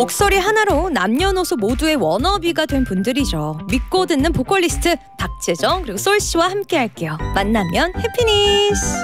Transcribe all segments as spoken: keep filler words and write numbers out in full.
목소리 하나로 남녀노소 모두의 워너비가 된 분들이죠. 믿고 듣는 보컬리스트 박재정 그리고 솔씨와 함께 할게요. 만나면 해피니스.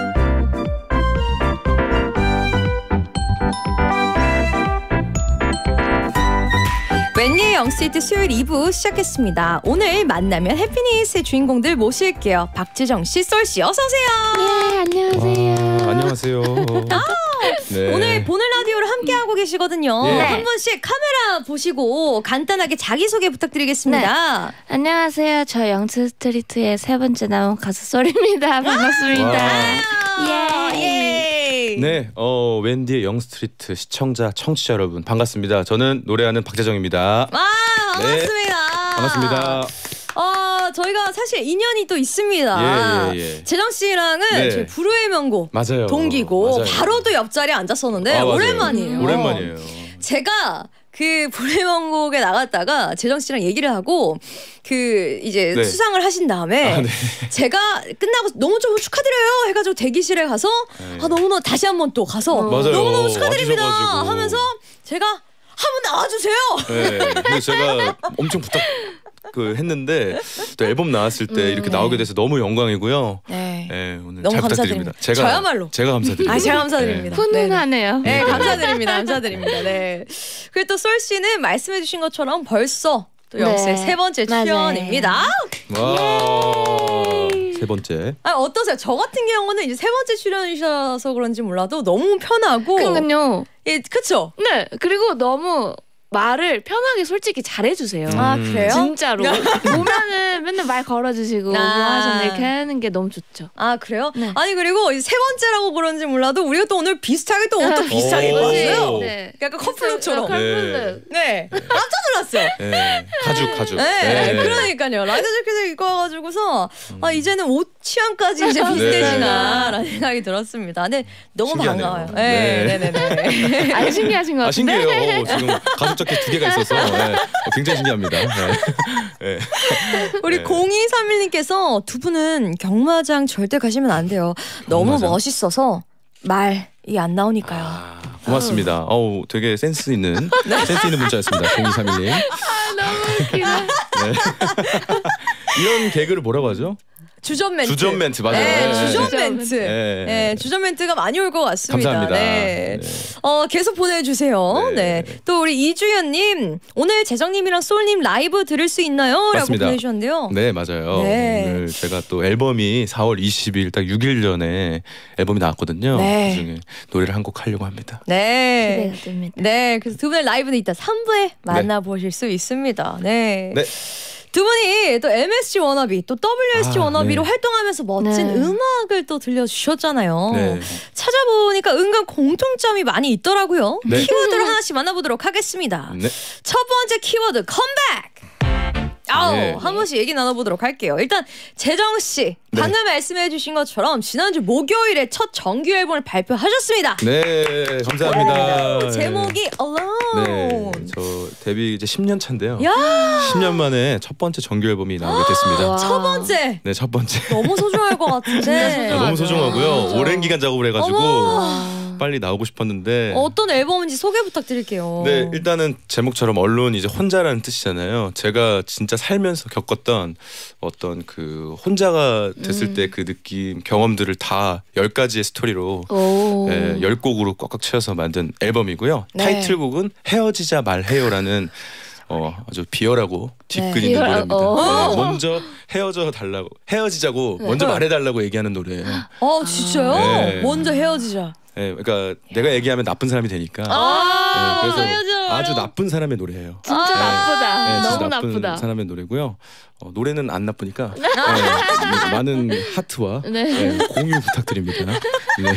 웬예의 영스트리트 수요일 이 부 시작했습니다. 오늘 만나면 해피니스의 주인공들 모실게요. 박재정 씨, 솔 씨 어서 오세요. 네, 안녕하세요. 와, 안녕하세요. 아, 네. 오늘 보는 라디오를 함께 하고 계시거든요. 예. 한 분씩 카메라 보시고 간단하게 자기소개 부탁드리겠습니다. 네. 안녕하세요. 저 영스트리트의 세 번째 나온 가수 솔입니다. 반갑습니다. 예. 예. 네, 어, 웬디의 영스트리트 시청자, 청취자 여러분 반갑습니다. 저는 노래하는 박재정입니다. 와, 반갑습니다. 네, 반갑습니다. 어, 저희가 사실 인연이 또 있습니다. 예, 예, 예. 재정 씨랑은 네. 저희 불후의 명곡 맞아요. 동기고 맞아요. 바로 또 옆자리에 앉았었는데 아, 오랜만이에요. 음, 오랜만이에요. 제가 그 불후의 명곡에 나갔다가 재정 씨랑 얘기를 하고 그 이제 네. 수상을 하신 다음에 아, 네. 제가 끝나고 너무너무 축하드려요 해가지고 대기실에 가서 네. 아 너무너무 다시 한번 또 가서 맞아요. 너무너무 축하드립니다 와주셔가지고. 하면서 제가 한번 나와주세요. 네, 근데 제가 엄청 부탁 그 했는데 또 앨범 나왔을 때 음, 이렇게 네. 나오게 돼서 너무 영광이고요. 네. 네, 오늘 너무 잘 감사드립니다. 부탁드립니다. 제가 저야말로. 제가 감사드립니다. 아, 제가 감사드립니다. 훈훈하네요. 네, 감사드립니다. 감사드립니다. 네. 그리고 또 솔 씨는 말씀해주신 것처럼 벌써 또 네. 영스의 세 번째 맞아요. 출연입니다. 와, 세 번째. 아, 어떠세요? 저 같은 경우는 이제 세 번째 출연이셔서 그런지 몰라도 너무 편하고. 그러니까요. 예, 그쵸? 네, 그리고 너무 말을 편하게 솔직히 잘해주세요. 음. 아, 그래요? 진짜로. 보면은 맨날 말 걸어주시고 아. 뭐 하셨네 이렇게 하는 게 너무 좋죠. 아, 그래요? 네. 아니, 그리고 이제 세 번째라고 그런지 몰라도 우리가 또 오늘 비슷하게 또 옷도 아, 비슷하게 오. 입었어요. 네. 약간 커플룩처럼. 커플룩. 네. 깜짝 놀랐어요. 네, 가죽 가죽. 네, 그러니까요. 라이더 재킷을 입고 와가지고서 아 이제는 옷 취향까지 이제 비슷해지나라는 생각이 들었습니다. 네, 너무 신기하네요. 반가워요. 네, 네, 네, 네. 안 신기하신 것 아, 같은데? 신기해요. 어, 지금 가죽 자켓 두 개가 있어서 네, 어, 굉장히 신기합니다. 네. 네. 우리 네. 공이삼일님께서 두 분은 경마장 절대 가시면 안 돼요. 너무 경마장? 멋있어서 말이 안 나오니까요. 아, 고맙습니다. 어우, 되게 센스 있는 센스 있는 문자였습니다. 공이삼일님. 아, 너무 웃기다. 네. 이런 개그를 뭐라고 하죠? 주전 멘트. 주전 멘트 맞아요. 네, 네. 주전 주전 멘트. 네. 네, 주전 멘트가 많이 올 것 같습니다. 감사합니다. 네. 네. 어, 계속 보내주세요. 네. 네. 또 우리 이주연님, 오늘 재정님이랑 솔님 라이브 들을 수 있나요? 라고 맞습니다. 보내주셨는데요. 네, 맞아요. 네. 오늘 제가 또 앨범이 사월 이십일 딱 육 일 전에 앨범이 나왔거든요. 네. 그중에 노래를 한 곡 하려고 합니다. 네. 기대가 됩니다. 네. 그래서 두 분의 라이브는 이따 삼 부에 만나보실 수 있습니다. 네. 네. 두 분이 또 엠에스지 워너비 또 더블유에스지 아, 워너비로 네. 활동하면서 멋진 네. 음악을 또 들려주셨잖아요. 네. 찾아보니까 은근 공통점이 많이 있더라고요. 네. 키워드를 하나씩 만나보도록 하겠습니다. 네. 첫 번째 키워드 컴백. 아우, 네. 한 번씩 얘기 나눠보도록 할게요. 일단 재정 씨 네. 방금 말씀해주신 것처럼 지난주 목요일에 첫 정규 앨범을 발표하셨습니다. 네, 감사합니다. 제목이 네. Alone. 네, 저 데뷔 이제 십 년 차인데요. 야, 십 년 만에 첫 번째 정규 앨범이 나오게 됐습니다. 와. 첫 번째. 네, 첫 번째. 너무 소중할 것 같은데. 진짜 아, 소중하죠. 너무 소중하고요. 진짜. 오랜 기간 작업을 해가지고 어머. 빨리 나오고 싶었는데. 어떤 앨범인지 소개 부탁드릴게요. 네, 일단은 제목처럼 언론 이제 혼자라는 뜻이잖아요. 제가 진짜 살면서 겪었던 어떤 그 혼자가 됐을 음. 때 그 느낌, 경험들을 다 열 가지의 스토리로 오. 네, 열 곡으로 꽉꽉 채워서 만든 앨범이고요. 네. 타이틀곡은 헤어지자 말해요라는 어, 아주 비열하고 뒤끝 네. 있는 비열- 노래입니다. 어. 네, 먼저 헤어져 달라고 헤어지자고 네. 먼저 말해달라고 얘기하는 노래. 어, 진짜요? 네. 먼저 헤어지자. 네, 그러니까 내가 얘기하면 나쁜 사람이 되니까. 아, 네, 그래서 헤어지자. 아주 나쁜 사람의 노래예요. 진짜 아. 나쁘다. 네, 진짜 너무 나쁜 나쁘다. 사람의 노래고요. 어, 노래는 안 나쁘니까 네, 많은 하트와 네. 네, 공유 부탁드립니다. 네.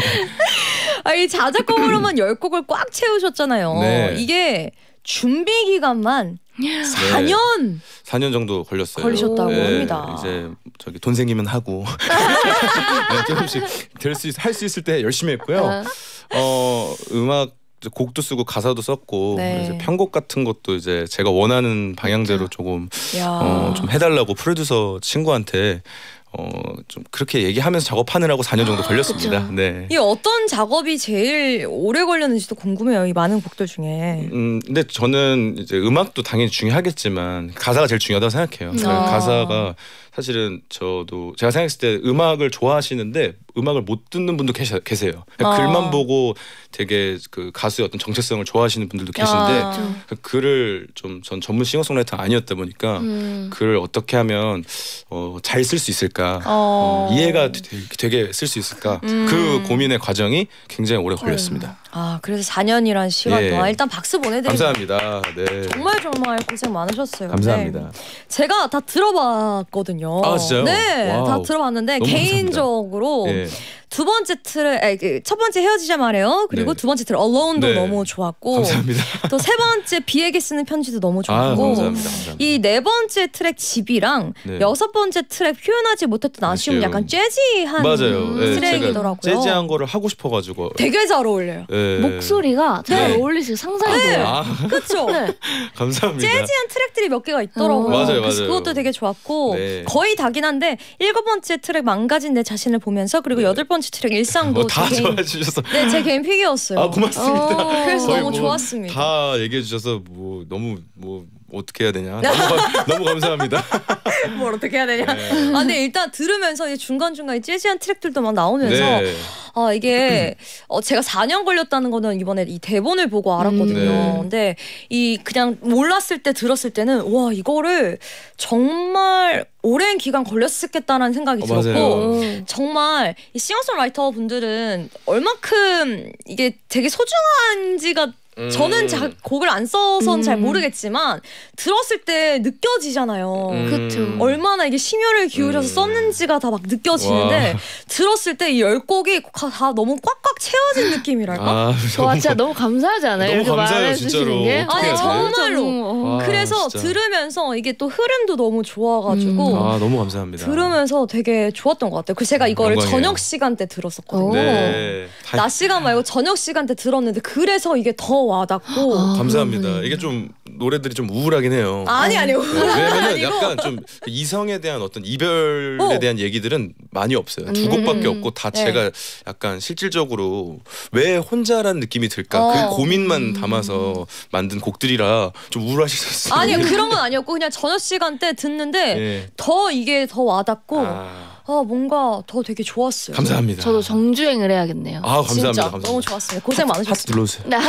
아, 이 자작곡으로만 열 곡을 꽉 채우셨잖아요. 네. 이게 준비 기간만 사 년 사 년 정도 걸렸어요. 걸리셨다고 네, 합니다. 이제 저기 돈 생기면 하고 네, 조금씩 될 수 할 수 있을 때 열심히 했고요. 어. 어 음악 곡도 쓰고 가사도 썼고 네. 이제 편곡 같은 것도 이제 제가 원하는 방향대로 조금 야. 어, 좀 해달라고 프로듀서 친구한테 어, 좀 그렇게 얘기하면서 작업하느라고 사 년 정도 걸렸습니다. 그쵸. 네. 이 어떤 작업이 제일 오래 걸렸는지도 궁금해요. 이 많은 곡들 중에. 음, 근데 저는 이제 음악도 당연히 중요하겠지만 가사가 제일 중요하다고 생각해요. 그 아. 가사가 사실은 저도 제가 생각했을 때 음악을 좋아하시는데 음악을 못 듣는 분도 계셔, 계세요. 그냥 아. 글만 보고 되게 그 가수의 어떤 정체성을 좋아하시는 분들도 계신데 아. 그 글을 좀 전 전문 싱어송라이터 아니었다 보니까 음. 글을 어떻게 하면 어, 잘 쓸 수 있을까, 어. 어, 이해가 되- 되게 쓸 수 있을까, 음. 그 고민의 과정이 굉장히 오래 걸렸습니다. 아 그래서 사 년이란 시간 예. 동안 일단 박수 보내드립니다. 감사합니다. 네. 정말 정말 고생 많으셨어요. 감사합니다. 네. 제가 다 들어봤거든요. 아, 진짜요? 네, 와우. 다 들어봤는데 너무 개인적으로 예. 두 번째 트랙, 아니, 그 첫 번째 헤어지자 말해요. 그리고 네. 두 번째 트랙 Alone도 네. 너무 좋았고, 감사합니다. 또 세 번째 비에게 쓰는 편지도 너무 아, 좋았고, 감사합니다. 감사합니다. 이 네 번째 트랙 집이랑 네. 여섯 번째 트랙 표현하지 못했던 아쉬움, 아쉬움. 약간 재즈한 맞아요. 예, 트랙이더라고요. 제가 재즈한 거를 하고 싶어가지고. 되게 잘 어울려요. 예. 목소리가 잘 네. 어울리시고 상상이 돼요. 아, 그렇죠? 네. 감사합니다. 재즈한 트랙들이 몇 개가 있더라고요. 어, 맞아요, 그래서 맞아요. 그것도 되게 좋았고 네. 거의 다긴 한데 일곱 번째 트랙 망가진 내 자신을 보면서 그리고 네. 여덟 번째 트랙 일상도 어, 다 제 개인, 좋아해 주셔서. 네, 제 개인 픽이었어요. 아, 고맙습니다. 어. 그래서 거의 너무 뭐 좋았습니다. 다 얘기해 주셔서 뭐 너무 뭐 어떻게 해야 되냐. 너무, 감- 너무 감사합니다. 뭘 어떻게 해야 되냐. 네. 아, 근데 일단 들으면서 중간 중간에 재즈한 트랙들도 막 나오면서 네. 아 이게 어, 제가 사 년 걸렸다는 거는 이번에 이 대본을 보고 알았거든요. 네. 근데 이 그냥 몰랐을 때 들었을 때는 와 이거를 정말 오랜 기간 걸렸겠다는 생각이 어, 들었고 맞아요. 정말 이 싱어송라이터 분들은 얼만큼 이게 되게 소중한지가 저는 자, 곡을 안 써서는 음. 잘 모르겠지만 들었을 때 느껴지잖아요. 음. 그쵸. 얼마나 이게 심혈을 기울여서 음. 썼는지가 다 막 느껴지는데 와. 들었을 때 이 열 곡이 다 너무 꽉꽉 채워진 느낌이랄까? 아, 와 진짜 너무 감사하지 않아요? 너무 이렇게 감사해요, 말해주시는 진짜로. 게? 어떻게 아니, 해야 돼? 정말로. 어. 아, 그래서 진짜. 들으면서 이게 또 흐름도 너무 좋아가지고 음. 아, 너무 감사합니다. 들으면서 되게 좋았던 것 같아요. 그래서 제가 이거를 영광이에요. 저녁 시간대 들었었거든요. 오. 네. 다- 낮 시간 말고 저녁 시간대 들었는데 그래서 이게 더 와닿고 아. 감사합니다. 그렇군요. 이게 좀 노래들이 좀 우울하긴 해요. 아니 아니요. 네, 왜냐면 아니고. 약간 좀 이성에 대한 어떤 이별에 어. 대한 얘기들은 많이 없어요. 두 음. 곡밖에 없고 다 네. 제가 약간 실질적으로 왜 혼자란 느낌이 들까 어. 그 고민만 담아서 만든 곡들이라 좀 우울하시셨어요. 아니요 그런 건 아니었고 그냥 저녁 시간대 듣는데 예. 더 이게 더 와닿고 아, 아, 뭔가 더 되게 좋았어요. 감사합니다. 저도 정주행을 해야겠네요. 아 감사합니다. 진짜 감사합니다. 너무 좋았습니다. 고생 하트 많으셨어요. 눌러주세요. 네,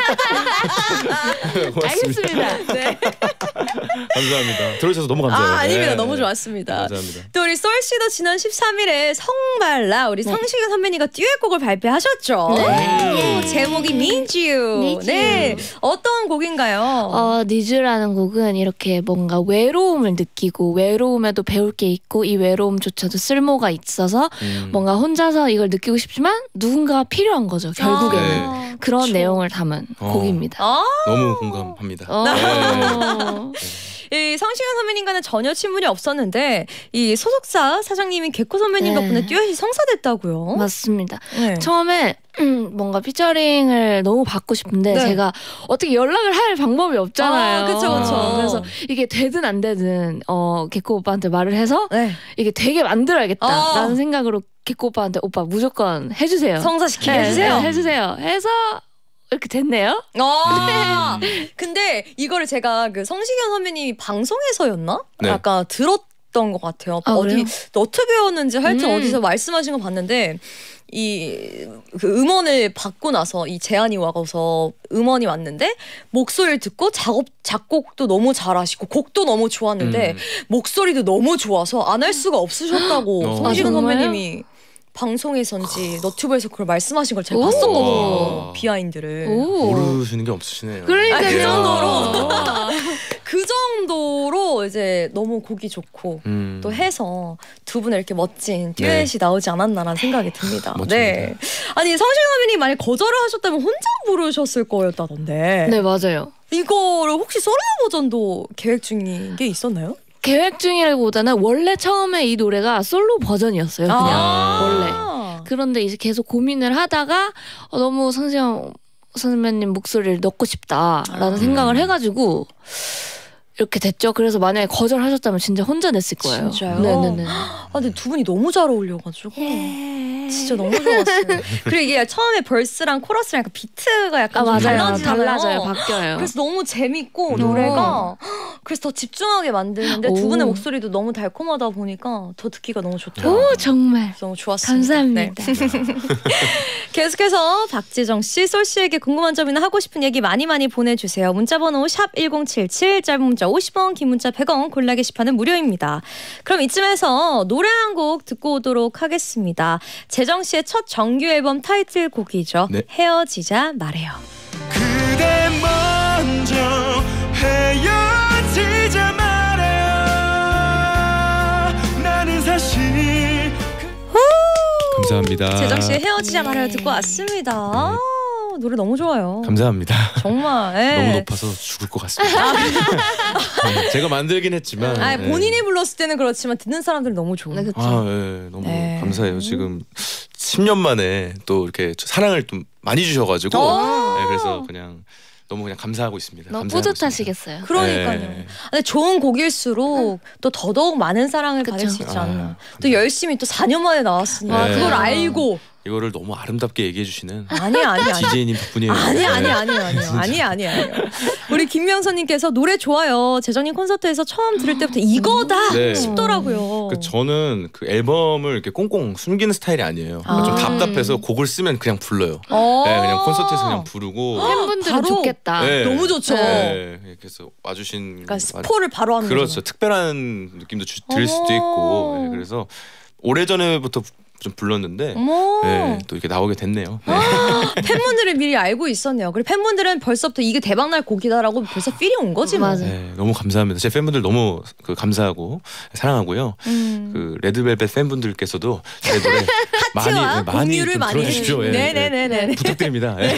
고맙습니다. 알겠습니다. 네. 감사합니다. 들어주셔서 너무 감사해요. 아 아닙니다. 네. 너무 좋았습니다. 감사합니다. 또 우리 쏠 씨도 지난 십삼 일에 성발라 우리 성시경 선배님과 듀엣곡을 발표하셨죠. 네. 오, 제목이 Need You. Need You. 네. 어떤 곡인가요? 어, 니즈라는 곡은 이렇게 뭔가 외로움을 느끼고 외로움에도 배울 게 있고 이 외로움조차도 쓸모가 있어서 음. 뭔가 혼자서 이걸 느끼고 싶지만 누군가가 필요한 거죠. 결국에는 아, 그런 그쵸. 내용을 담은 어. 곡입니다. 아, 너무 공감합니다. 어. 이 성시경 선배님과는 전혀 친분이 없었는데 이 소속사 사장님인 개코 선배님 네. 덕분에 듀엣이 성사됐다고요. 맞습니다. 네. 처음에 음, 뭔가 피처링을 너무 받고 싶은데 네. 제가 어떻게 연락을 할 방법이 없잖아요. 아, 그쵸, 그쵸. 어, 그래서 이게 되든 안 되든 어, 개코 오빠한테 말을 해서 네. 이게 되게 만들어야겠다라는 아. 생각으로 개코 오빠한테 오빠 무조건 해주세요. 성사시키게 네, 해주세요. 네, 해주세요. 해서 이렇게 됐네요. 아, 근데 이거를 제가 그 성시경 선배님이 방송에서였나? 네. 약간 들었던 것 같아요. 아, 어디 그래요? 너튜브였는지 하여튼 음. 어디서 말씀하신 거 봤는데 이 그 음원을 받고 나서 이 제안이 와서 음원이 왔는데 목소리를 듣고 작업 작곡도 너무 잘하시고 곡도 너무 좋았는데 음. 목소리도 너무 좋아서 안 할 수가 없으셨다고 어. 성시경 아, 정말요? 선배님이 방송에서인지 너튜브에서 그걸 말씀하신 걸 제가 오. 봤었거든요. 비하인드를. 오. 모르시는 게 없으시네요. 그러니까요. 아, 그 정도로. 와. 그 정도로 이제 너무 곡이 좋고 음. 또 해서 두 분의 이렇게 멋진 듀엣이 네. 나오지 않았나라는 생각이 듭니다. 멋집니다. 네. 아니 성시경 선배님 만약 거절을 하셨다면 혼자 부르셨을 거였다던데. 네 맞아요. 이거를 혹시 솔로 버전도 계획 중인 게 있었나요? 계획 중이라기보다는 원래 처음에 이 노래가 솔로 버전이었어요. 그냥 아. 원래. 그런데 이제 계속 고민을 하다가 어, 너무 선생님 선배님 목소리를 넣고 싶다라는 아. 생각을 해가지고 이렇게 됐죠. 그래서 만약에 거절하셨다면 진짜 혼자 냈을 거예요. 진짜요? 네네네. 아 근데 두 분이 너무 잘 어울려가지고 예. 진짜 너무 좋았어요. 그리고 이게 처음에 벌스랑 코러스랑 약간 비트가 약간 아 좀 맞아요. 달라지잖아요. 달라져요. 바뀌어요. 그래서 너무 재밌고 음. 노래가 그래서 더 집중하게 만드는데 두 오. 분의 목소리도 너무 달콤하다 보니까 더 듣기가 너무 좋더라고요. 오 정말 너무 좋았습니다. 감사합니다. 네. 계속해서 박지정 씨, 솔 씨에게 궁금한 점이나 하고 싶은 얘기 많이 많이 보내주세요. 문자번호 샵 일공칠칠, 짧은 문자 오십 원, 긴 문자 백 원, 골라 게시판은 무료입니다. 그럼 이쯤에서 노래 한 곡 듣고 오도록 하겠습니다. 재정 씨의 첫 정규 앨범 타이틀곡이죠. 네. 헤어지자 말해요. 그대 먼저 헤어지자 말해요. 나는 사실 감사합니다. 재정 씨의 헤어지자 말해요 듣고 왔습니다. 아, 노래 너무 좋아요. 감사합니다. 정말. 예. 너무 높아서 죽을 것 같습니다. 네, 제가 만들긴 했지만 아, 네. 본인이 불렀을 때는 그렇지만 듣는 사람들은 너무 좋은. 네, 그쵸. 아, 네, 너무 네. 감사해요. 지금 십 년 만에 또 이렇게 사랑을 좀 많이 주셔가지고 어. 네, 그래서 그냥 너무 그냥 감사하고 있습니다. 너무 감사하고 뿌듯하시겠어요. 그러니까요. 네. 근데 좋은 곡일수록 또 더더욱 많은 사랑을 그쵸. 받을 수 있지 아, 않나. 또 열심히 또 사 년 만에 나왔으니까 네. 그걸 알고 이거를 너무 아름답게 얘기해 주시는 아니 아니 아니. 지제이님 덕분이에요. 아니 아니 네. 아니 아니 아니 아니 아니. 우리 김명선님께서 노래 좋아요. 재정님 콘서트에서 처음 들을 때부터 이거다 네. 싶더라고요. 그 저는 그 앨범을 이렇게 꽁꽁 숨기는 스타일이 아니에요. 그러니까 좀 아. 답답해서 곡을 쓰면 그냥 불러요. 어. 네, 그냥 콘서트에서 그냥 부르고. 팬분들은 바로 좋겠다. 네. 너무 좋죠. 네, 그래서 와주신 그러니까 스포를 바로 하는 그렇죠. 거잖아. 특별한 느낌도 주, 들 수도 어머. 있고. 네, 그래서 오래 전에부터 좀 불렀는데 어머. 네, 또 이렇게 나오게 됐네요. 네. 팬분들은 미리 알고 있었네요. 그리고 팬분들은 벌써부터 이게 대박날 곡이다라고 벌써 필이 온 거지 뭐. 맞아. 네, 너무 감사합니다. 제 팬분들 너무 그 감사하고 사랑하고요. 음. 그 레드벨벳 팬분들께서도 제 노래 많이 하트와 네, 많이 공유를 좀 많이 들어주십시오. 예, 네네네네. 예. 부탁드립니다. 예.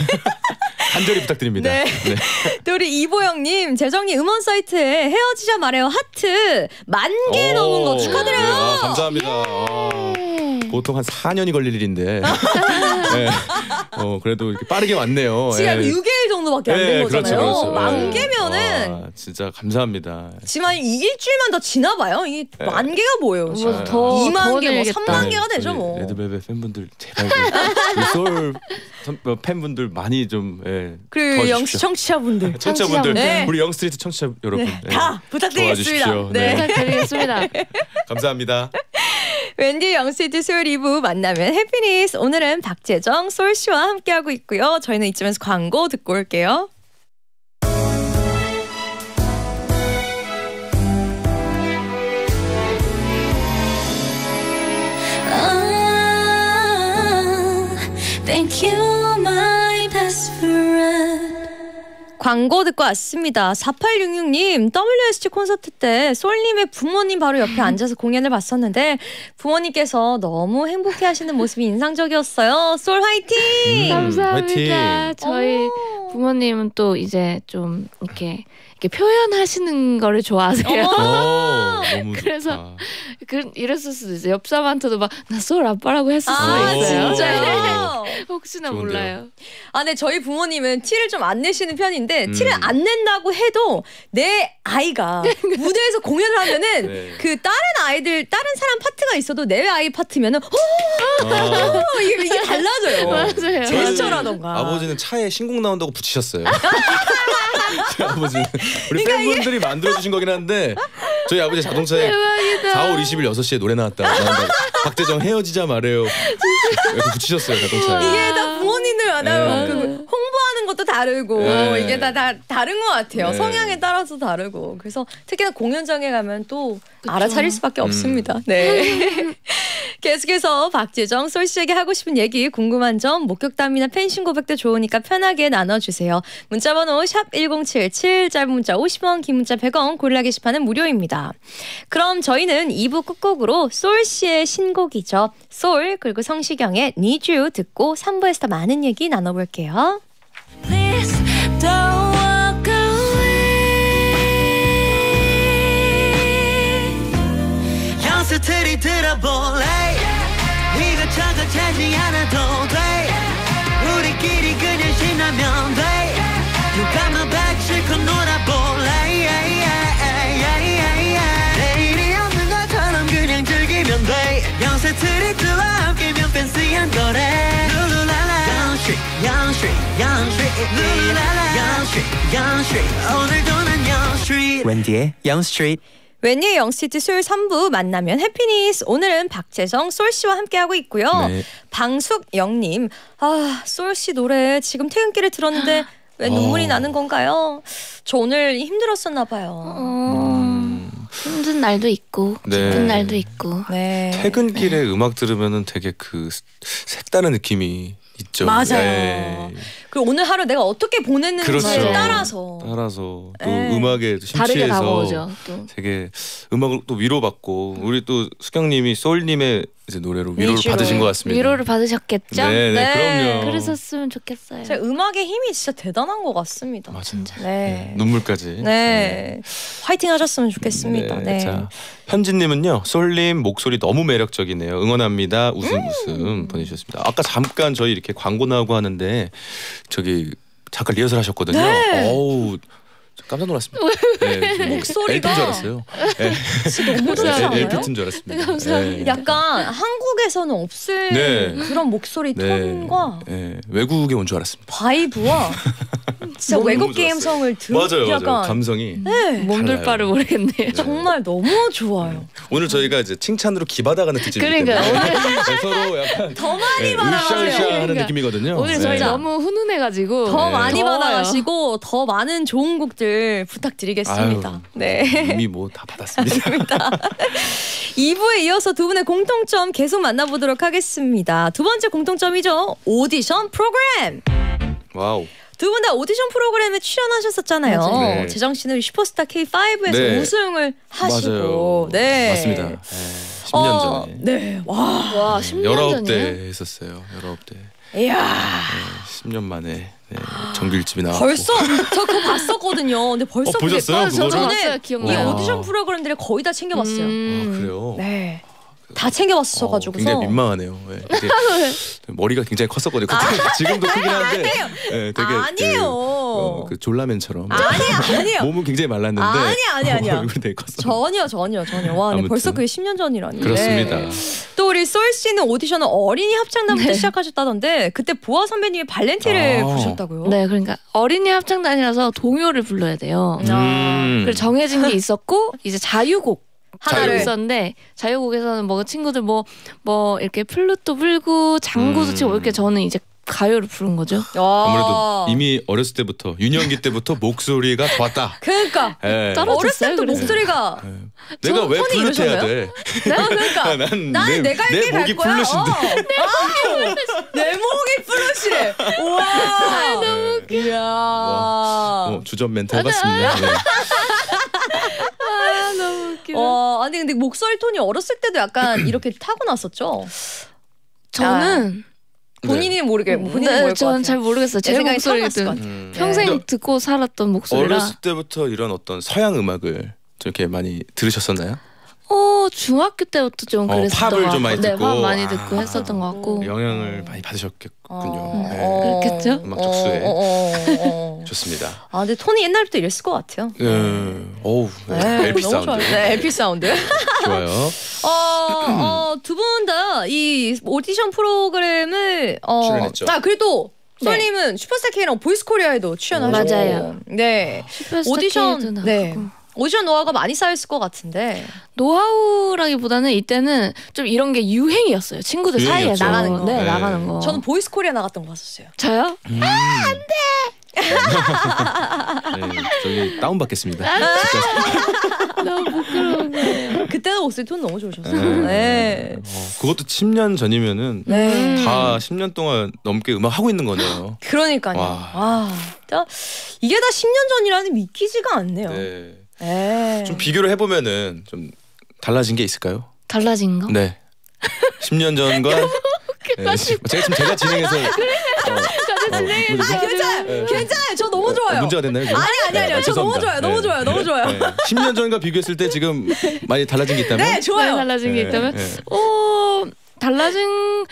간절히 부탁드립니다. 네. 네. 또 우리 이보영님, 재정님 음원 사이트에 헤어지자 말해요 하트 만 개 오, 넘은 거 축하드려요. 네, 아, 감사합니다. 아, 보통 한 사 년이 걸릴 일인데 네. 어, 그래도 이렇게 빠르게 왔네요. 지금 예. 육 개일 정도밖에 안 된 예, 거잖아요. 그렇죠, 그렇죠. 만 예. 개면은 와, 진짜 감사합니다. 지금 한 일주일만 더 지나봐요. 이게 네. 만 개가 뭐예요? 지금. 뭐 더, 이만 더 개, 뭐 늘겠다. 삼만 개가 되죠 우리 뭐. 레드벨벳 팬분들 제발 그 소울 선- 어, 팬분들 많이 좀 예, 그리고 도와주십시오. 영시 청취자분들 청취자분들, 네. 우리 영스트리트 청취자 여러분 네, 예, 다 부탁드리겠습니다. 도와주십시오. 네. 부탁드리겠습니다. 감사합니다. 웬디 영시티 수요일 이 부 만나면 해피니스. 오늘은 박재정 솔씨와 함께하고 있고요. 저희는 이쯤에서 광고 듣고 올게요. Thank you, my best friend. 광고 듣고 왔습니다. 사팔육육님 더블유에스지 콘서트 때 솔님의 부모님 바로 옆에 앉아서 공연을 봤었는데 부모님께서 너무 행복해하시는 모습이 인상적이었어요. 솔 화이팅! 음, 감사합니다. 화이팅! 저희 어. 부모님은 또 이제 좀 이렇게 이렇게 표현하시는 거를 좋아하세요. 오, 너무 그래서 좋다. 그 이랬을 수도 있어요. 옆 사람한테도 막 나 솔 아빠라고 했을 수도 아 있어요. 진짜요? 혹시나 좋은데요. 몰라요. 아, 네, 저희 부모님은 티를 좀 안 내시는 편인데 음. 티를 안 낸다고 해도 내 아이가 무대에서 공연을 하면은 네. 그 다른 아이들 다른 사람 파트가 있어도 내 아이 파트면은 어, 아, 이게, 이게 달라져요. 맞아요. 저희 제스처라던가. 아버지는 차에 신곡 나온다고 붙이셨어요. 저희 아버지는 우리 그러니까 팬분들이 만들어주신 거긴 한데 저희 아버지 자동차에 대박이다. 사월 이십일 여섯 시에 노래 나왔다. 나온다고. 박재정 헤어지자 말해요. 이렇게 붙이셨어요 자동차에. 이게 다 부모님들마다 네. 그 홍보하는 것도 다르고 네. 이게 다, 다 다른 것 같아요. 네. 성향에 따라서 다르고 그래서 특히나 공연장에 가면 또 그쵸. 알아차릴 수밖에 음. 없습니다. 네. 계속해서 박재정 솔 씨에게 하고 싶은 얘기, 궁금한 점, 목격담이나 팬심 고백도 좋으니까 편하게 나눠주세요. 문자번호 샵 일공칠칠, 짧은 문자 오십 원, 긴 문자 백 원, 고릴라 게시판은 무료입니다. 그럼 저희는 이 부 끝곡으로 솔 씨의 신곡이죠. 솔 그리고 성시경의 Need You 듣고 삼 부에서 더 많은 얘기 나눠볼게요. Please don't walk away. 연습들이 들어볼래. 이것저것 재지 않아도 돼. 우리끼리 그냥 신나면 돼. You got my back 실컷 놀아볼래. 위한 거래 룰루랄라 Young Street Young Street Young Street 룰루랄라 Young Street Young Street 오늘도 난 Young Street 웬디의 Young Street. 웬유의 영스트리트 수요일 삼 부 만나면 해피니스. 오늘은 박재정 솔씨와 함께하고 있고요. 네. 방숙영님, 아 솔씨 노래 지금 퇴근길에 들었는데 왜 눈물이 어. 나는 건가요? 저 오늘 힘들었었나 봐요. 어, 힘든 날도 있고 네. 기쁜 날도 있고. 네. 퇴근길에 음악 들으면은 되게 그 색다른 느낌이 있죠. 맞아요. 네. 그리고 오늘 하루 내가 어떻게 보냈는지에 그렇죠. 따라서 따라서 또 네. 음악에 다르게 심취해서 다가오죠. 또. 되게 음악을 또 위로받고 우리 또 수경님이 소울님의 이제 노래로 위로를 위주로. 받으신 것 같습니다. 위로를 받으셨겠죠? 네, 네, 네. 그럼요. 그랬었으면 좋겠어요. 제 음악의 힘이 진짜 대단한 것 같습니다. 맞아요. 진짜. 네. 네, 눈물까지. 네. 화이팅 하셨으면 좋겠습니다. 네. 자, 현진님은요. 솔님 목소리 너무 매력적이네요. 응원합니다. 웃음 음. 웃음 보내주셨습니다. 아까 잠깐 저희 이렇게 광고 나오고 하는데 저기 잠깐 리허설 하셨거든요. 네. 어우 깜짝 놀랐습니다. 네, 목소리가 엘피인 줄 알았어요. 네. 진짜 너무 네, 좋잖아요. 엘피인 줄 알았습니다. 감사합니다. 네. 약간 한국에서는 없을 네. 그런 목소리 네. 톤과 네, 외국에 온 줄 알았습니다. 바이브와 진짜 너무 외국 좋았어요. 감성을 들 맞아요, 약간 맞아요. 감성이 네. 몸둘 달라요. 바를 모르겠네요. 정말 너무 좋아요. 오늘 저희가 이제 칭찬으로 기받아가는 특집이기 때문에 그러니까 네, 서로 약간 더 많이 네, 받아가세요. 으쌰으쌰 하는 그러니까. 느낌이거든요. 오늘 저희 네. 너무 훈훈해가지고 더 네. 많이 더워요. 받아가시고 더 많은 좋은 곡들 부탁드리겠습니다. 아유, 네. 이미 뭐 다 받았습니다. 이 부에 이어서 두 분의 공통점 계속 만나보도록 하겠습니다. 두 번째 공통점이죠. 오디션 프로그램. 와우. 두 분 다 오디션 프로그램에 출연하셨었잖아요. 맞아요. 네. 재정 씨는 슈퍼스타 케이 파이브에서 네. 우승을 하시고, 맞아요. 네, 맞습니다. 네, 십 년 어, 전에. 네, 와, 와 십 년 열아홉 대 전이에요? 했었어요. 열아홉 대. 이야, 네, 십 년 만에 네, 정규 일 집이 나왔고. 벌써 저 그거 봤었거든요. 근데 벌써 어, 보셨어요? 그게- 그거를? 저는 봤어요, 이 기억나요. 오디션 프로그램들을 거의 다 챙겨봤어요. 음. 아, 그래요? 네, 다 챙겨봤어가지고서. 어, 굉장히 민망하네요. 네, 되게 머리가 굉장히 컸었거든요. 그때 지금도 크긴 한데. 네, 되게 아니에요. 그, 어, 그 졸라맨처럼. 아니야, 아니야. 몸은 굉장히 말랐는데. 아니야, 아니야, 아니야. 얼굴이 되게 컸어. 전혀 전혀 전혀 와 근데 아무튼. 벌써 그게 십 년 전이라니. 그렇습니다. 네. 또 우리 솔 씨는 오디션을 어린이 합창단부터 네. 시작하셨다던데 그때 보아 선배님이 발렌티를 아. 부르셨다고요? 네, 그러니까 어린이 합창단이라서 동요를 불러야 돼요. 음. 그래서 정해진 게 있었고 이제 자유곡 하나를 자유곡. 있었는데 자유곡에서는 뭐 친구들 뭐 뭐 이렇게 플루트 불고 장구도 음. 치고 이렇게 저는 이제 가요를 부른 거죠. 야. 아무래도 이미 어렸을 때부터 유년기 때부터 목소리가 좋았다. 그러니까 예. 떨어졌어요, 어렸을 때부터 그래서. 목소리가 예. 내가 왜 톤이 플루트 해야 이러셨나요? 돼? 네? 그러니까 난 나는 내, 내가 내 이렇게 갈 목이 거야. 플루트인데. 어. 내 목이 플루시래. 우와. 너무 웃겨. 이야. 어, 주전 멘트 해봤습니다. 네. 아 너무 웃기다. 와, 아니 근데 목소리 톤이 어렸을 때도 약간 이렇게 타고났었죠. 저는 본인이 모르게 본인이 모를 것 저는 같아요. 잘 모르겠어요. 제 내 생각에 타고났을 것 목소리도 같아요. 음. 평생 근데 듣고 살았던 목소리라. 어렸을 때부터 이런 어떤 서양 음악을 좀 이렇게 많이 들으셨었나요? 어 중학교 때부터 좀 어, 그랬었던 팝을 것 좀 많이 같고, 네, 듣고. 팝 많이 아. 듣고 했었던 것 같고. 영향을 많이 받으셨겠군요. 어, 네. 어, 그렇겠죠? 음악 척수에. 어, 어, 어, 어. 좋습니다. 아 근데 톤이 옛날부터 이랬을 것 같아요. 네. 어우, 네, 엘피 너무 사운드. 좋아요. 네, 엘피 사운드. 좋아요. 어, 어, 두 분 다 이 오디션 프로그램을 어, 출연했죠. 아 그래도 네. 솔님은 슈퍼스타 K랑 보이스 코리아에도 출연하셨고, 맞아요. 네, 슈퍼스타 오디션, K도 네, 나가고. 오디션 노하우가 많이 쌓였을 것 같은데. 노하우라기보다는 이때는 좀 이런 게 유행이었어요. 친구들 사이에 유행이었죠. 나가는 거. 네, 네. 나가는 거. 저는 보이스 코리아 나갔던 거 봤었어요. 저요? 음. 네, 저기 다운 받겠습니다. 너무 부끄러운 거예요. 그때는 목소리 톤 너무 좋으셨어요. 네. 어, 그것도 십 년 전이면은 네. 다 십 년 동안 넘게 음악 하고 있는 거네요. 그러니까요. 와. 와, 진짜 이게 다 십 년 전이라니 믿기지가 않네요. 네. 네. 좀 비교를 해보면은 좀 달라진 게 있을까요? 달라진 거? 네. 십 년 전과 네, 제가 지금 제가 진행해서 어, 진행해서 아, 괜찮아요. 네. 괜찮아요. 저 너무 좋아요. 문제가 됐나요? 지금? 아니 아니 아니요. 네, 저 너무 죄송합니다. 좋아요. 너무 네. 좋아요. 너무 좋아요. 네. 십 년 전과 비교했을 때 지금 많이 달라진 게 있다면? 네, 좋아요. 네, 달라진 게 네, 있다면 네. 어 달라진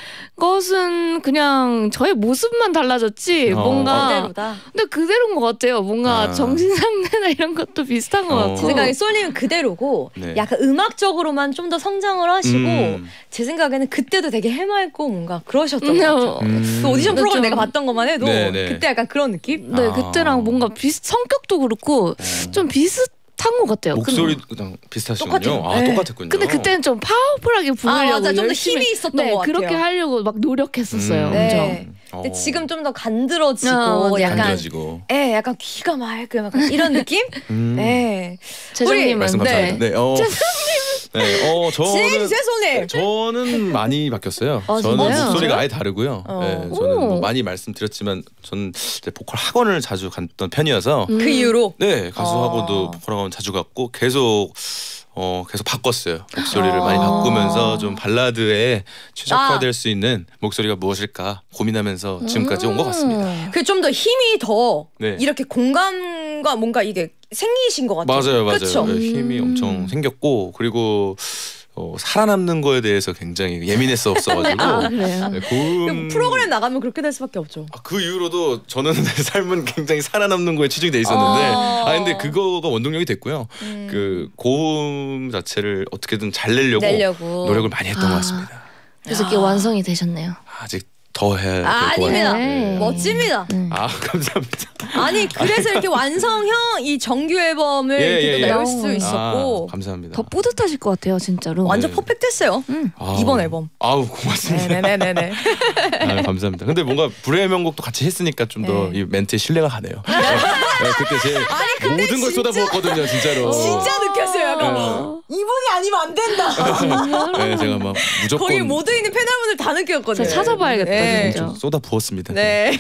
것은 그냥 저의 모습만 달라졌지 어. 뭔가 그대로다. 근데 그대로인 것 같아요. 뭔가 아. 정신 상태나 이런 것도 비슷한 것 어. 같고. 제 생각에 솔님은 그대로고 네. 약간 음악적으로만 좀 더 성장을 하시고 음. 제 생각에는 그때도 되게 해맑고 뭔가 그러셨던 것 같아요. 음. 그 오디션 그렇죠. 프로그램 내가 봤던 것만 해도 네, 네. 그때 약간 그런 느낌? 네, 아. 그때랑 뭔가 비슷 성격도 그렇고 좀 비슷한 것 같아요. 목소리도 그냥 비슷하시군요. 똑같아요. 아 네. 똑같았군요. 근데 그때는 좀 파워풀하게 부르려고 아, 맞아. 좀더 열심히 힘이 있었던 네, 것 같아요. 그렇게 하려고 막 노력했었어요. 음. 네. 엄청. 근데 어. 지금 좀 더 간드러지고 어, 네. 약간 간드러지고. 예, 약간 귀가 맑고 약간 이런 느낌? 음. 네. 재정님은 말씀 감사합니다. 네, 어, 네, 어, 진행해 저는 주세요, 손님. 저는 많이 바뀌었어요. 아, 저는 진짜요? 목소리가 아예 다르고요. 어. 네, 저는 뭐 오. 많이 말씀드렸지만 저는 이제 보컬 학원을 자주 갔던 편이어서 음. 그 이후로 네 가수하고도 어. 보컬 학원 자주 갔고 계속 어 계속 바꿨어요. 목소리를 어. 많이 바꾸면서 좀 발라드에 최적화될 수 있는 목소리가 무엇일까 고민하면서 지금까지 온 것 같습니다. 그 좀 더 힘이 더 네. 이렇게 공감과 뭔가 이게 생기신 것 같아요. 맞아요, 맞아요. 그쵸? 네, 힘이 음. 엄청 생겼고 그리고 어, 살아남는 거에 대해서 굉장히 예민했었어가지고 아, 그래요? 네, 그 고음 프로그램 나가면 그렇게 될 수밖에 없죠. 아, 그 이후로도 저는 내 삶은 굉장히 살아남는 거에 치중이 돼 있었는데 어. 아 근데 그거가 원동력이 됐고요. 음. 그 고음 자체를 어떻게든 잘 내려고, 내려고. 노력을 많이 했던 아. 것 같습니다. 그래서 이게 완성이 되셨네요. 아직 더 해야 될 것 아, 같아요. 아닙니다. 네. 멋집니다. 음. 아 감사합니다. 아니 그래서 이렇게 완성형 이 정규 앨범을 예, 이렇게 예, 또 예. 내올 수 있었고 아, 감사합니다. 더 뿌듯하실 것 같아요, 진짜로. 완전 네. 퍼펙트했어요. 아우, 이번 앨범. 아우 고맙습니다. 네네네네. 아, 감사합니다. 근데 뭔가 불의 명곡도 같이 했으니까 좀 더 이 네. 멘트에 신뢰가 가네요. 네, 네, 그때 제 모든 걸 쏟아부었거든요, 진짜로. 진짜 느꼈어요. 약간 네. 이분이 아니면 안 된다. 네, 제가 막 무조건 거기 모두 있는 팬 여러분들 다 느꼈거든요. 진짜 찾아봐야겠다, 네. 진짜. 좀 쏟아부었습니다. 네.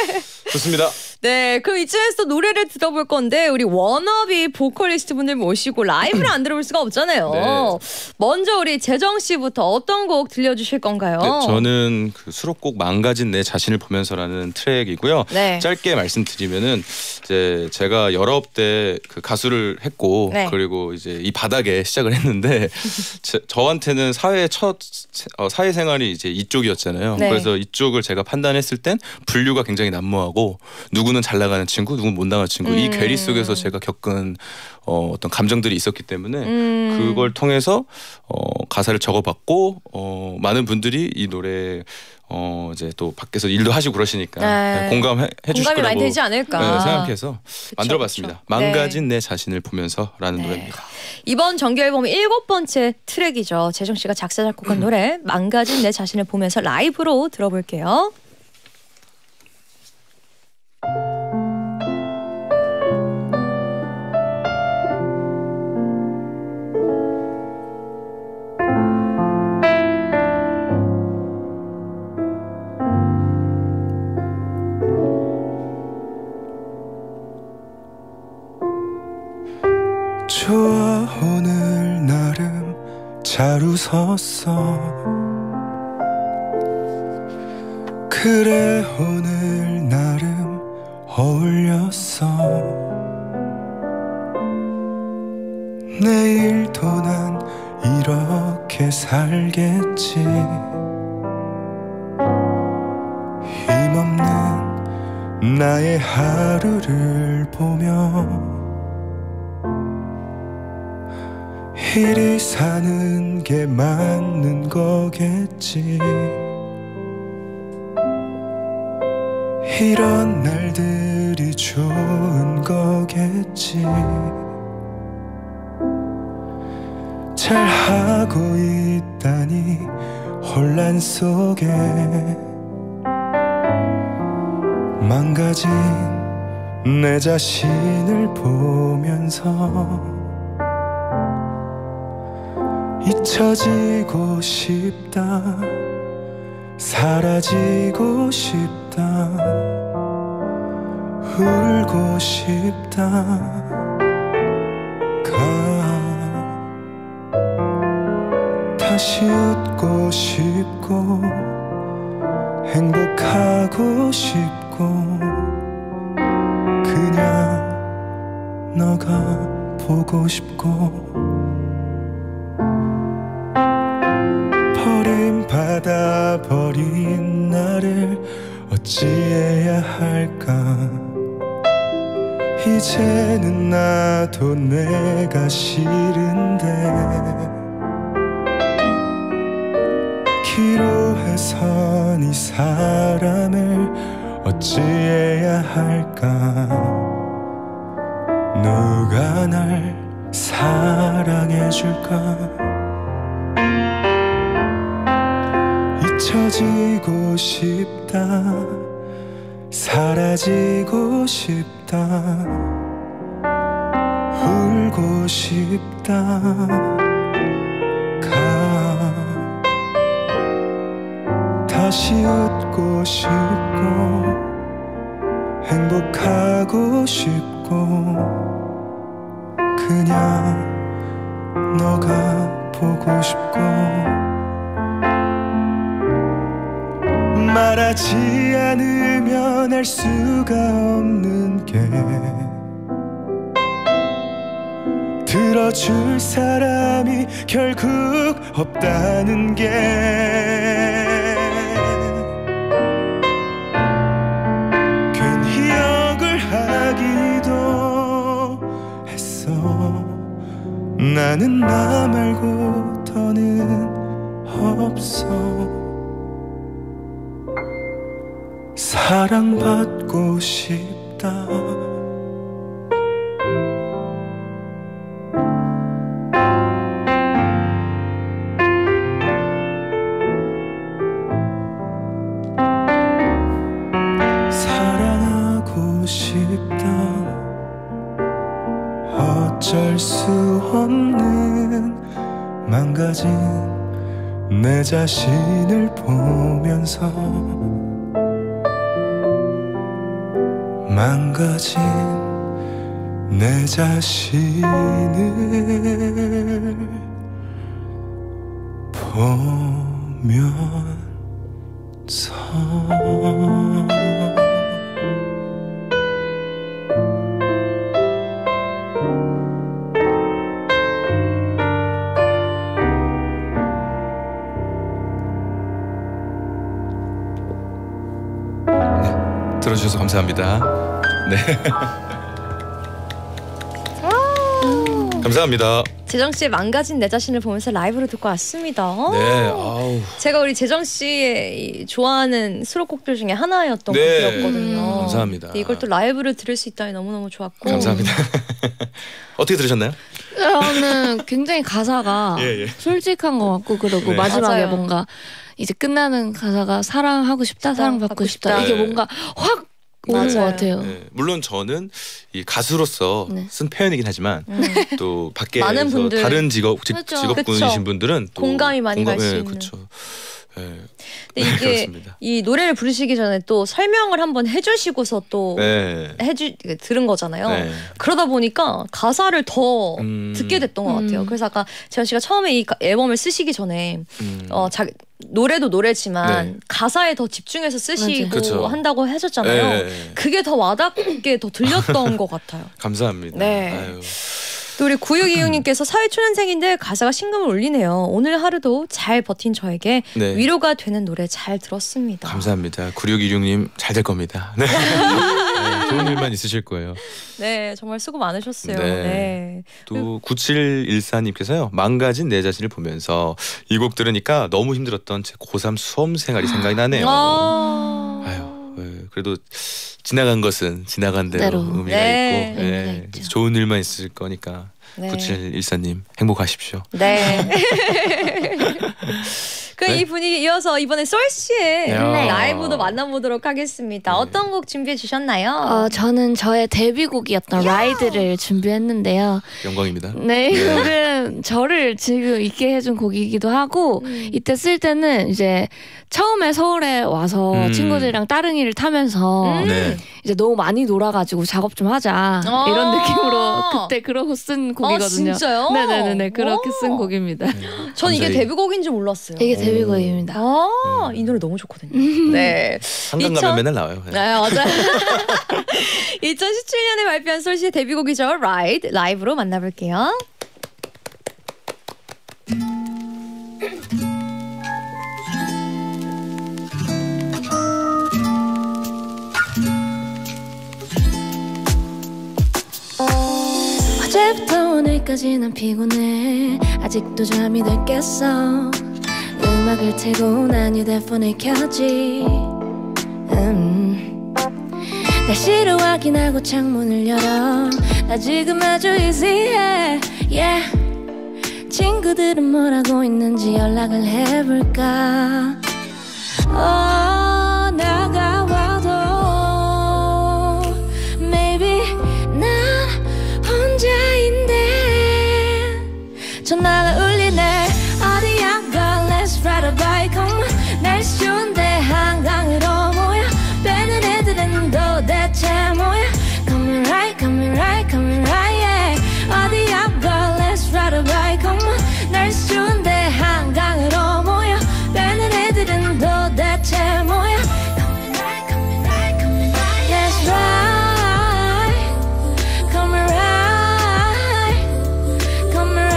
좋습니다. 네, 그럼 이쯤에서 또 노래를 들어볼 건데 우리 워너비 보컬리스트 분들 모시고 라이브를 안 들어볼 수가 없잖아요. 네. 먼저 우리 재정 씨부터 어떤 곡 들려주실 건가요? 네, 저는 그 수록곡 망가진 내 자신을 보면서라는 트랙이고요. 네. 짧게 말씀드리면은 이제 제가 열아홉 대 그 가수를 했고 네. 그리고 이제 이 바닥에 시작을 했는데 제, 저한테는 사회 첫 어, 사회 생활이 이제 이쪽이었잖아요. 네. 그래서 이쪽을 제가 판단했을 땐 분류가 굉장히 난무하고 누구는 잘 나가는 친구, 누구는 못 나가는 친구 이 음. 괴리 속에서 제가 겪은 어, 어떤 감정들이 있었기 때문에 음. 그걸 통해서 어, 가사를 적어봤고 어, 많은 분들이 이 노래 어, 이제 또 밖에서 일도 하시고 그러시니까 네. 네, 공감해 주실 공감이 거라고 많이 되지 않을까. 네, 생각해서 만들어봤습니다. 그쵸. 망가진 내 자신을 보면서라는 네. 노래입니다. 이번 정규 앨범의 일곱 번째 트랙이죠. 재정 씨가 작사 작곡한 노래 망가진 내 자신을 보면서 라이브로 들어볼게요. 좋아 오늘 나름 잘 웃었어 그래 오늘 나름 어울렸어 내일도 난 이렇게 살겠지 힘없는 나의 하루를 보며 이리 사는 게 맞는 거겠지 이런 날들이 좋은 거겠지 잘하고 있다니 혼란 속에 망가진 내 자신을 보면서 잊혀지고 싶다 사라지고 싶다 울고 싶다 가 다시 웃고 싶고 행복하고 싶고 그냥 너가 보고 싶고 받아버린 나를 어찌해야 할까. 이제는 나도 내가 싫은데 기로해선 이 사람을 어찌해야 할까. 누가 날 사랑해줄까. 잊혀지고 싶다. 사라지고 싶다. 울고 싶다. 가 다시 웃고 싶고 행복하고 싶고 그냥 너가 보고 싶고 말하지 않으면 알 수가 없는 게 들어줄 사람이 결국 없다는 게 괜히 욕을 하기도 했어. 나는 나 말고 더는 없어. 사랑받고 싶다. 사랑하고 싶다. 어쩔 수 없는 망가진 내 자신을 보면서 망가진 내 자신을 보면서 네, 들어주셔서 감사합니다. 네. 감사합니다. 재정 씨의 망가진 내 자신을 보면서 라이브로 듣고 왔습니다. 네, 아우. 제가 우리 재정 씨의 이 좋아하는 수록곡들 중에 하나였던 네. 곡이었거든요. 감사합니다. 근데 이걸 또 라이브로 들을 수 있다니 너무너무 좋았고. 감사합니다. 어떻게 들으셨나요? 저는 굉장히 가사가 예, 예. 솔직한 것 같고 그리고 네. 마지막에 맞아요. 뭔가 이제 끝나는 가사가 사랑하고 싶다, 사랑받고 받고 싶다. 싶다. 이게 네. 뭔가 확 오는 것 맞아요. 같아요. 네, 물론 저는 이 가수로서 네. 쓴 표현이긴 하지만 음. 또 밖에서 많은 분들. 다른 직업 직, 그렇죠. 직업군이신 그쵸. 분들은 또 공감이 많이 갈수 네, 있는. 그렇죠. 네. 근데 네, 이게 그렇습니다. 이 노래를 부르시기 전에 또 설명을 한번 해주시고서 또 네. 해주 들은 거잖아요. 네. 그러다 보니까 가사를 더 음. 듣게 됐던 것 같아요. 음. 그래서 아까 재현 씨가 처음에 이 가- 앨범을 쓰시기 전에 음. 어, 자, 노래도 노래지만 네. 가사에 더 집중해서 쓰시고 그쵸. 한다고 하셨잖아요. 네. 그게 더 와닿게 더 들렸던 것 같아요. 감사합니다. 네. 아유. 또 우리 구육이육님께서 사회초년생인데 가사가 심금을 울리네요. 오늘 하루도 잘 버틴 저에게 네. 위로가 되는 노래 잘 들었습니다. 감사합니다. 구육이육님 잘 될 겁니다. 네. 네, 좋은 일만 있으실 거예요. 네, 정말 수고 많으셨어요. 네. 네. 또 구칠일사님께서요. 망가진 내 자신을 보면서 이 곡 들으니까 너무 힘들었던 제 고삼 수험 생활이 생각이 나네요. 아. 아유, 네, 그래도 지나간 것은 지나간 대로 대로. 의미가 네. 있고 의미가 네, 있죠. 좋은 일만 있을 거니까 네. 구칠일사님 행복하십시오. 네. 그 이 네. 분위기 이어서 이번에 솔 씨의 네. 라이브도 만나보도록 하겠습니다. 네. 어떤 곡 준비해 주셨나요? 어, 저는 저의 데뷔곡이었던 라이드를 준비했는데요. 영광입니다. 네, 이 네. 곡은 저를 지금 있게 해준 곡이기도 하고 음. 이때 쓸 때는 이제 처음에 서울에 와서 음. 친구들이랑 따릉이를 타면서 음. 네. 이제 너무 많이 놀아가지고 작업 좀 하자 아. 이런 느낌으로 그때 그러고 쓴 곡이거든요. 아, 진짜요? 네네네 그렇게 오. 쓴 곡입니다. 전 이게 감사히 데뷔곡인 줄 몰랐어요. 이게 데뷔곡입니다. 아, 이 노래 너무 좋거든요. 네. 한강 이천- 가면 맨날 나와요. 네. 네, 맞아요. 이천십칠 년에 발표한 솔 씨의 데뷔곡이죠. Ride. 라이브로 만나볼게요. 때까지 난 피곤해. 아직도 잠이 덜 깼어. 음악을 틀고 난 휴대폰을 켜지. 음. 날씨를 확인하고 창문을 열어. 나 지금 아주 easy해. Yeah. 친구들은 뭘 하고 있는지 연락을 해볼까. 어, 나가와도 maybe 난 혼자인데. 전화가 울리네. 어디야 girl let's ride a bike. Come on. 날씨 좋은데 한강으로 모여. 빼는 애들은 도대체 뭐야. Coming right coming right coming right yeah. 어디야 girl let's ride a bike. Come on. 날씨 좋은데 한강으로 모여. 빼는 애들은 도대체 뭐야. Coming right coming right coming right let's ride. Coming right coming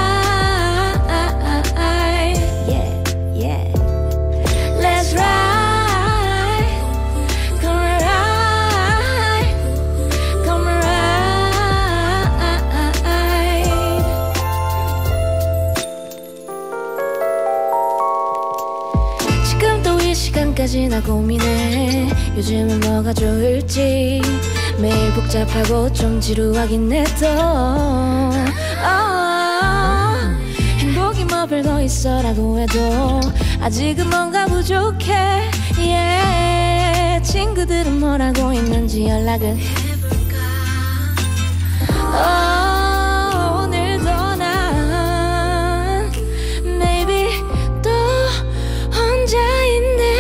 right yeah yeah. Let's ride. Coming right coming right. 지금 또 이 시간까지 나 고민해. 요즘은 뭐가 좋을지. 매일 복잡하고 좀 지루하긴 해도 어, 행복이 뭐 별거 있어라고 해도 아직은 뭔가 부족해. yeah. 친구들은 뭘 하고 있는지 연락을 해볼까. 어, 오늘도 난 maybe 또 혼자인데.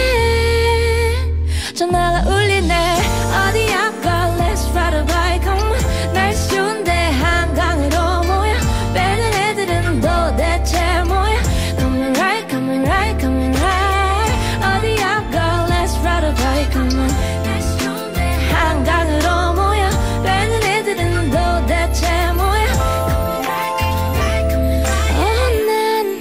전화가 울리네. 어디야 girl let's ride a bike. Come on. 날씨 좋은데 한강으로 모여. 빼는 애들은 도대체 뭐야. Coming right coming right coming right. 어디야 girl let's ride a bike. Come on. 날씨 좋은데 한강으로 모여. 빼는 애들은 도대체 뭐야. Coming right coming right coming right. 어, 난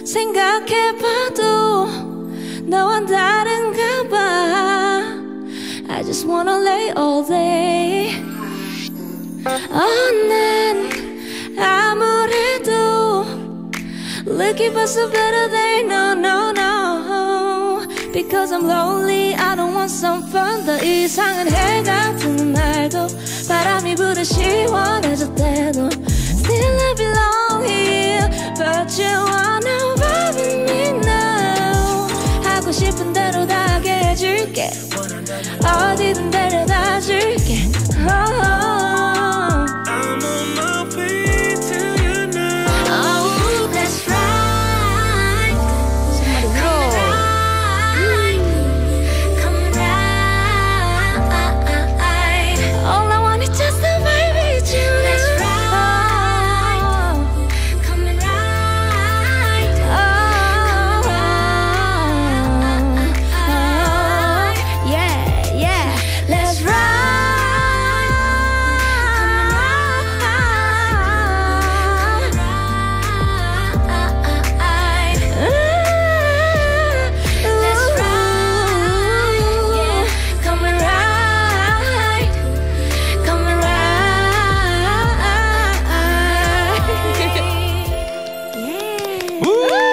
생각해봐도 너와 다른가 봐. I just wanna lay all day. 어, 난 아무래도 looking for some better day. No no no. Because I'm lonely I don't want some fun. 더 이상은 해가 뜨는 날도 바람이 불어 시원해질 때도 Still I belong here. But you wanna rub me now. 하고 싶은 대로 다 하게 해줄게. 어디든 데려다 줄게. oh, oh. I'm on my way to you now. Oh, that's right. Somebody roll. Come right. All I want is just to vibe with you. That's right. Coming right. Oh, yeah, yeah. Let's ride. Let's ride. Yeah, coming right, coming right. 우!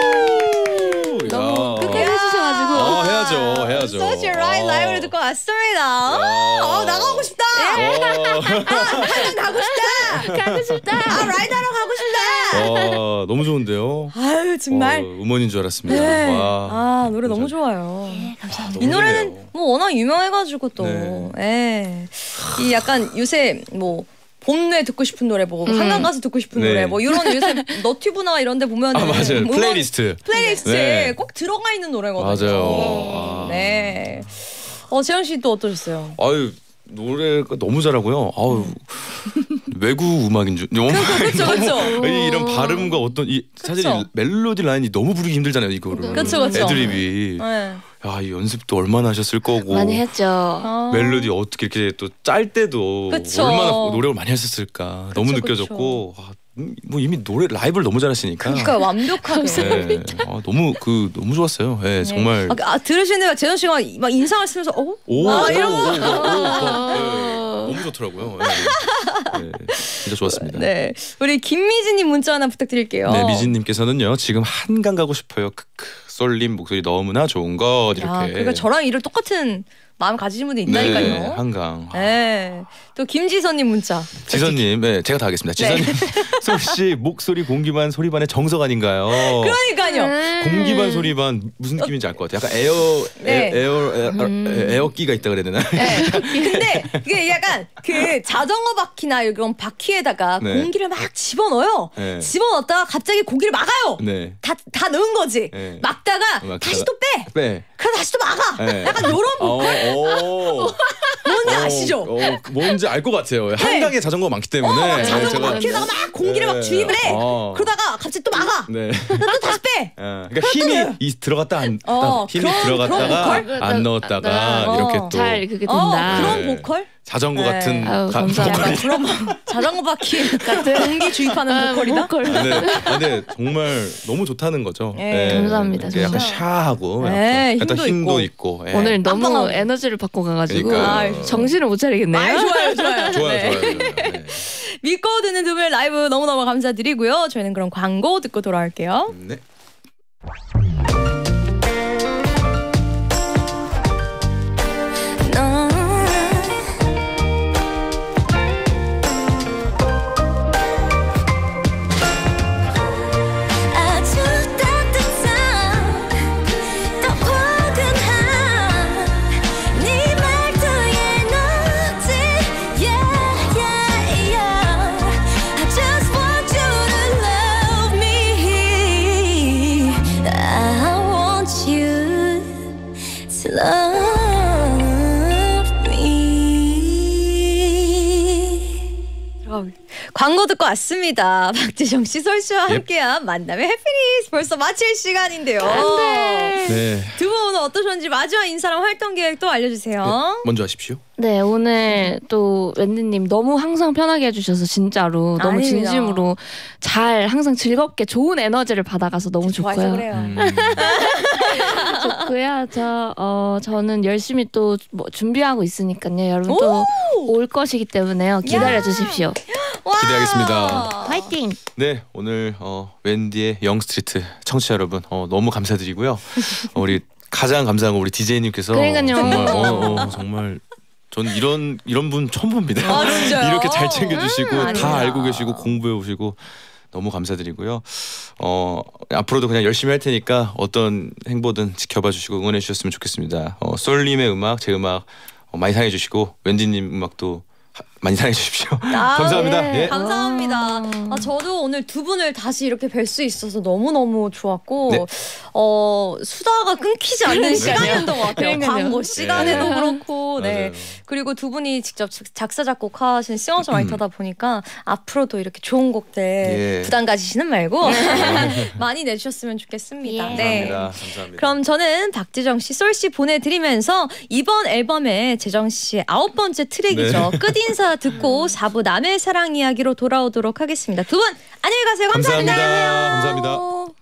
너무 야. 끝까지 해주셔가지고. 어, 해야죠, 해야죠. Such a right 라이브를 듣고 왔습니다. 어, 나가고 싶다. 어, 한강 가고 싶다. 가고 싶다. 아, 라이드하러 가고 싶다. 어, 너무 좋은데요. 아유 정말. 어, 음원인 줄 알았습니다. 네. 와. 아 노래 너무 좋아요. 감사합니다. 이 노래는 뭐 워낙 유명해가지고 또, 네. 예. 이 약간 요새 뭐 봄내 듣고 싶은 노래, 뭐 음. 한강 가서 듣고 싶은 네. 노래, 뭐 이런 요새 너튜브나 이런데 보면 아, 맞아요. 플레이리스트. 플레이리스트에 네. 꼭 들어가 있는 노래거든요. 맞아요. 네. 어 재현 씨 또 어떠셨어요? 아유, 노래가 너무 잘하고요. 아우, 외국 음악인 줄. 너무 그쵸, 그쵸. 이- 이런 발음과 어떤 이 사실 그쵸. 이 멜로디 라인이 너무 부르기 힘들잖아요, 이거를. 그쵸, 그쵸. 애드립이. 네. 야, 이 연습도 얼마나 하셨을 거고. 많이 했죠. 아. 멜로디 어떻게 이렇게 또 짤 때도 그쵸. 얼마나 노력을 많이 하셨을까. 너무 그쵸, 느껴졌고. 아, 음, 뭐 이미 노래 라이브를 너무 잘하시니까. 그러니까 완벽하게. 네. 아, 너무 그 너무 좋았어요. 네, 정말. 아, 아, 들으시는데 재현 씨가 막 인상을 쓰면서 어? 오, 아, 오, 이런 오, 거. 오, 오, 오, 네. 너무 좋더라고요. 좋더라고요. 네. 네, 진짜 좋았습니다. 네, 우리 김미진님 문자 하나 부탁드릴게요. 네, 미진님께서는요. 지금 한강 가고 싶어요. 크크. 솔님 목소리 너무나 좋은 것 이렇게. 야, 그러니까 저랑 이럴 똑같은 마음 가지신 분들 있다니까요. 네, 한강. 네. 또 김지선님 문자. 지선님, 네, 제가 다 하겠습니다. 지선님, 솔씨 목소리 공기반 소리반의 정석 아닌가요? 그러니까요. 음. 공기반 소리반 무슨 느낌인지 알 것 같아요. 약간 에어, 네. 에, 에어, 에어, 음. 에어끼가 있다 그래야 되나? 네. 근데 그게 약간 그 자전거 바퀴나 이런 바퀴에다가 네. 공기를 막 집어넣어요. 네. 집어넣었다가 갑자기 고기를 막아요. 네. 다, 다 넣은 거지. 네. 막다가 막다가. 다시 또 빼. 네. 그럼 다시 또 막아. 네. 약간 요런 어, 어. 뭔지 어, 아시죠? 어, 뭔지 알 것 같아요. 한강에 자전거가 많기 때문에. 어, 자전거 제가- 바퀴에다가 막 공기를 막 네. 주입을 해. 어. 그러다가 갑자기 또 막아. 네. 또 다시 빼. 어, 그러니까 힘이 이 들어갔다 안 어, 힘이 그런- 들어갔다가 그런 안 넣었다가 어. 이렇게 또 잘 그게 어, 된다. 그런 네. 보컬? 자전거 네. 같은 아유, 가- 감사합니다. 보컬이. 그런 자전거 바퀴 같은 공기 주입하는 아, 보컬이다. 보컬. 네, 근데 정말 너무 좋다는 거죠. 네. 감사합니다, 이렇게 약간 진짜. 샤하고 네, 약간 힘도 힘도 있고. 있고. 예. 오늘 너무 빵빵하고. 에너지를 받고 가가지고 그러니까요. 정신을 못 차리겠네요. 아, 좋아요, 좋아요. 좋아요, 네. 좋아요. 좋아요. 네. 믿고 듣는 두 분 라이브 너무너무 감사드리고요. 저희는 그럼 광고 듣고 돌아올게요. 네. 아주 따뜻한 또 포근한 네 말투에 녹지 yeah yeah yeah I just want you to love me I want you to love me 어, 광고 듣고 왔습니다. 박지정 씨, 솔 씨와 예. 함께한 만남의 해피니스 벌써 마칠 시간인데요. 네. 두 분 오늘 어떠셨는지 마지막 인사랑 활동 계획도 알려주세요. 먼저 하십시오. 네, 오늘 또 웬디님 너무 항상 편하게 해주셔서 진짜로 너무 아닙니다. 진심으로 잘 항상 즐겁게 좋은 에너지를 받아가서 너무 좋아해서 좋고요. 그래요. 음, 좋고요. 저 어, 저는 열심히 또 뭐 준비하고 있으니까요. 여러분 또 올 것이기 때문에요. 기다려 주십시오. 와! 기대하겠습니다. 파이팅! 네, 오늘 어, 웬디의 영스트리트 청취자 여러분 어, 너무 감사드리고요. 어, 우리 가장 감사한 건 우리 디제이님께서 그러니까요. 정말 어, 어, 정말 전 이런 이런 분 처음 봅니다. 아, 진짜요? 이렇게 잘 챙겨주시고 음, 다 아닙니다. 알고 계시고 공부해 오시고 너무 감사드리고요. 어, 앞으로도 그냥 열심히 할 테니까 어떤 행보든 지켜봐 주시고 응원해 주셨으면 좋겠습니다. 어, 솔님의 음악, 제 음악 어, 많이 사랑해 주시고 웬디님 음악도 하- 많이 사랑해 주십시오. 아, 감사합니다. 네, 예. 감사합니다. 아, 저도 오늘 두 분을 다시 이렇게 뵐 수 있어서 너무너무 좋았고 네. 어, 수다가 끊기지 않는 시간이었던 것 같아요. 그러니까요. 광고 시간에도 네. 그렇고 네. 맞아요. 그리고 두 분이 직접 작사 작곡하신 싱어송라이터다 보니까 앞으로도 이렇게 좋은 곡들 예. 부담 가지시는 말고 많이 내주셨으면 좋겠습니다. 예. 네. 감사합니다. 감사합니다. 그럼 저는 박지정 씨, 솔 씨 보내드리면서 이번 앨범의 재정 씨의 아홉 번째 트랙이죠. 네. 끝인사 듣고 사 부 남의 사랑 이야기로 돌아오도록 하겠습니다. 두 분 안녕히 가세요. 감사합니다. 감사합니다. 감사합니다.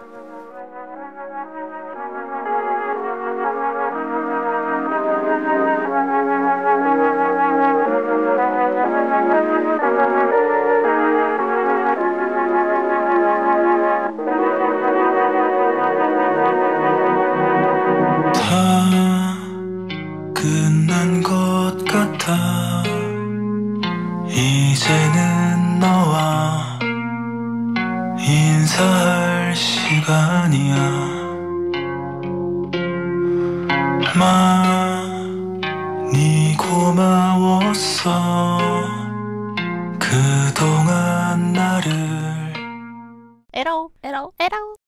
다 끝난 것 같아 이제는 너와 인사할 시간이야 많이 고마웠어 그동안 나를 에러 에러 에러